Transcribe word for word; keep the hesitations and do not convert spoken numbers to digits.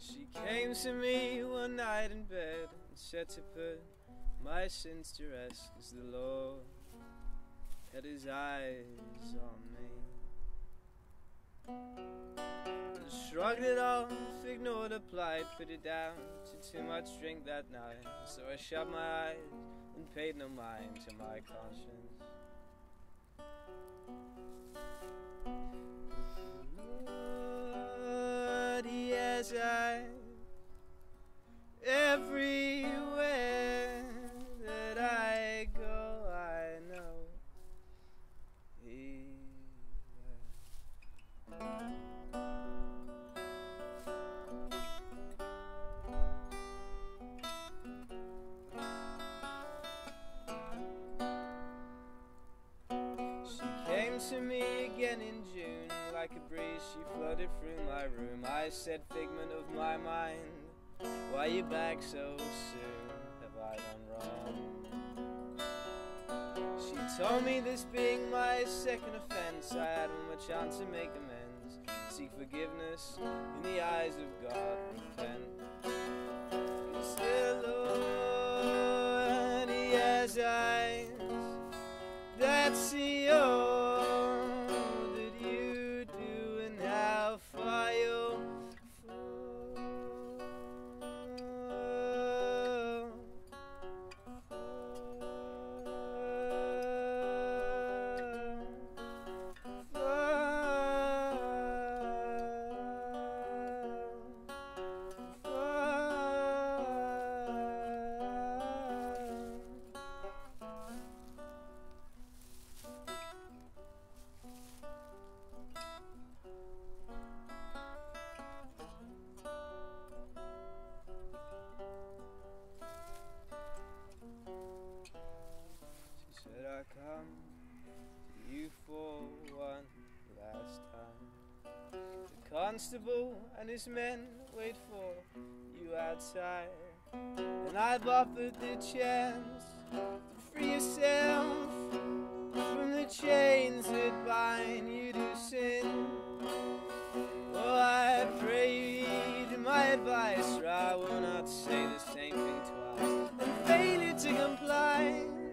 She came to me one night in bed and said to put my sins to rest, 'cause the Lord had his eyes on me. And shrugged it off, ignored the plight, put it down to too much drink that night. So I shut my eyes and paid no mind to my conscience. Lord, he has eyes everywhere that I go, I know he will. She came to me again in June, like a breeze she floated through my room. I said, figment of my mind, why you back so soon? Have I done wrong? She told me, this being my second offense, I had one more chance to make amends. Seek forgiveness in the eyes of God, repent. 'Cause the Lord, he has eyes that see all that you do and how far you'll I come to you for one last time. The constable and his men wait for you outside, and I've offered the chance to free yourself from the chains that bind you to sin. Oh, I pray you heed my advice, or I will not say the same thing twice, and failure to comply